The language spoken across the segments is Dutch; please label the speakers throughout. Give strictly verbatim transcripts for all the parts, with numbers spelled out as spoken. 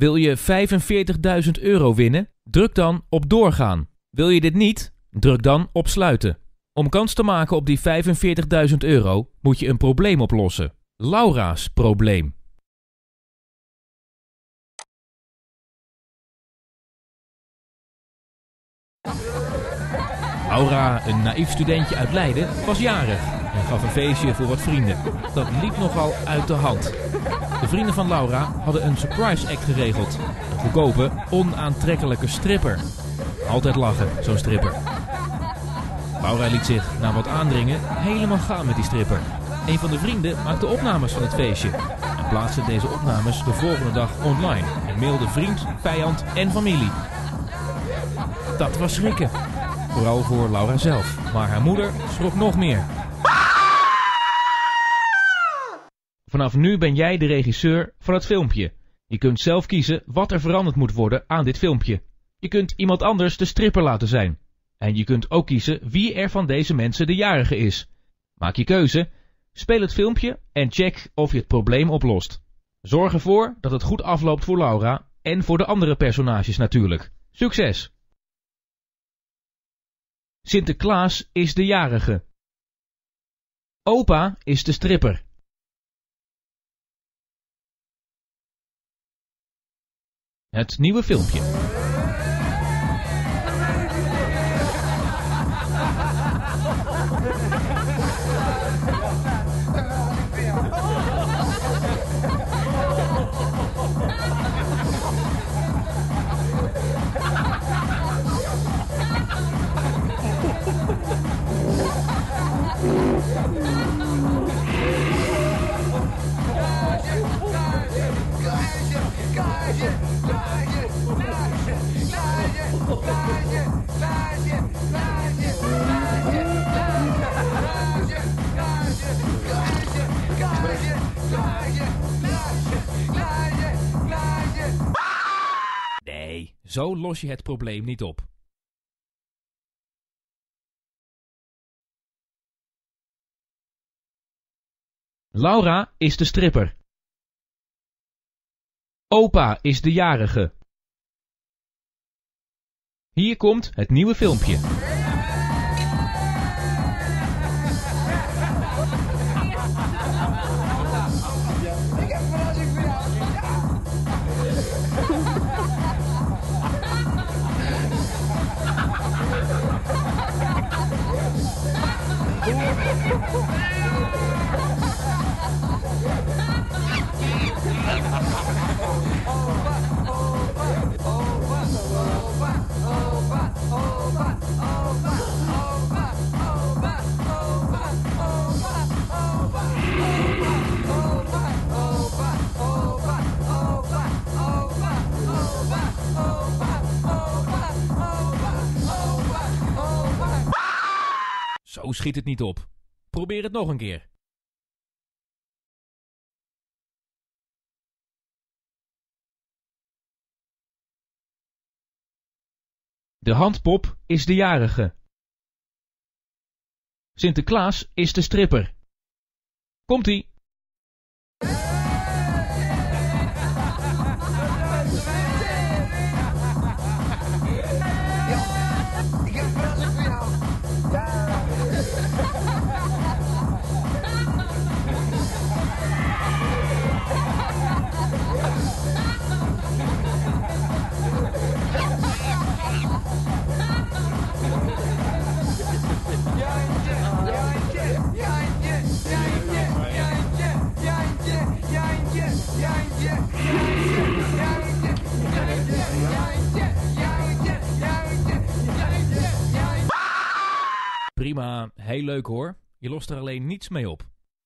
Speaker 1: Wil je vijfenveertigduizend euro winnen? Druk dan op doorgaan. Wil je dit niet? Druk dan op sluiten. Om kans te maken op die vijfenveertigduizend euro moet je een probleem oplossen. Laura's probleem. Laura, een naïef studentje uit Leiden, was jarig en gaf een feestje voor wat vrienden. Dat liep nogal uit de hand. De vrienden van Laura hadden een surprise act geregeld. Een goedkope, onaantrekkelijke stripper. Altijd lachen, zo'n stripper. Laura liet zich na wat aandringen helemaal gaan met die stripper. Een van de vrienden maakte opnames van het feestje en plaatste deze opnames de volgende dag online en mailde vriend, vijand en familie. Dat was schrikken. Vooral voor Laura zelf, maar haar moeder schrok nog meer. Vanaf nu ben jij de regisseur van het filmpje. Je kunt zelf kiezen wat er veranderd moet worden aan dit filmpje. Je kunt iemand anders de stripper laten zijn. En je kunt ook kiezen wie er van deze mensen de jarige is. Maak je keuze, speel het filmpje en check of je het probleem oplost. Zorg ervoor dat het goed afloopt voor Laura en voor de andere personages natuurlijk. Succes! Sinterklaas is de jarige. Opa is de stripper. Het nieuwe filmpje. Nee, zo los je het probleem niet op. Laura is de stripper. Opa is de jarige. Hier komt het nieuwe filmpje. Zo schiet het niet op. Probeer het nog een keer. De handpop is de jarige. Sinterklaas is de stripper. Komt-ie! Prima, heel leuk hoor. Je lost er alleen niets mee op.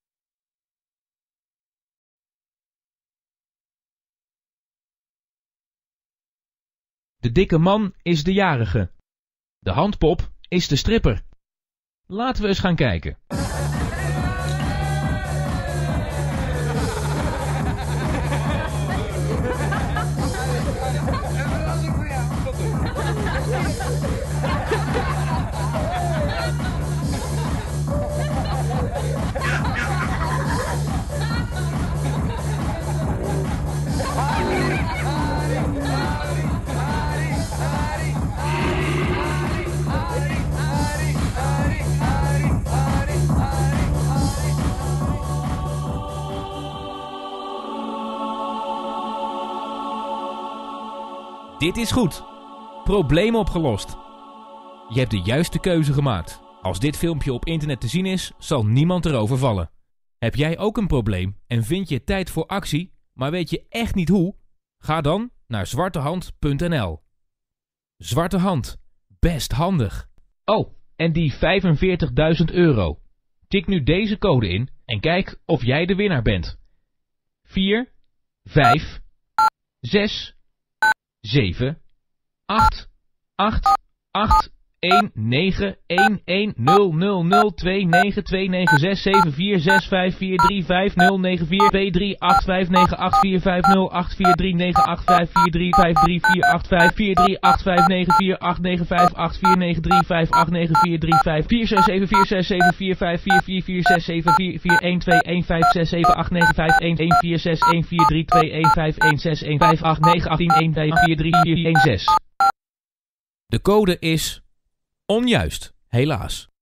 Speaker 1: De dikke man is de jarige. De handpop is de stripper. Laten we eens gaan kijken. Dit is goed. Probleem opgelost. Je hebt de juiste keuze gemaakt. Als dit filmpje op internet te zien is, zal niemand erover vallen. Heb jij ook een probleem en vind je tijd voor actie, maar weet je echt niet hoe? Ga dan naar zwartehand punt n l. Zwarte Hand. Best handig. Oh, en die vijfenveertigduizend euro. Tik nu deze code in en kijk of jij de winnaar bent. vier, vijf, zes, zeven, acht, acht, acht, een, negen, een, een, nul, nul, nul, twee, negen, twee, negen, zes, zeven, vier, zes, vijf, vier, drie, vijf, nul, negen, vier, twee, drie, acht, vijf, negen, acht, vier, vijf, nul, acht, vier, drie, negen, acht, vijf, vier, drie, vijf, drie, vier, acht, vijf, vier, drie, acht, vijf, negen, vier, acht, negen, vijf, acht, vier, negen, drie, vijf, acht, negen, vier, drie, vijf, vier, zes, zeven, vier, zes, zeven, vier, vijf, vier, vier, vier, zes, zeven, vier, vier, een, twee, een, vijf, zes, zeven, acht, negen, vijf, een, een, vier, zes, een, vier, drie, twee, een, vijf, een, zes, een, vijf, acht, negen, achttien, een, twee, vier, drie, vier, een, zes. De code is onjuist, helaas.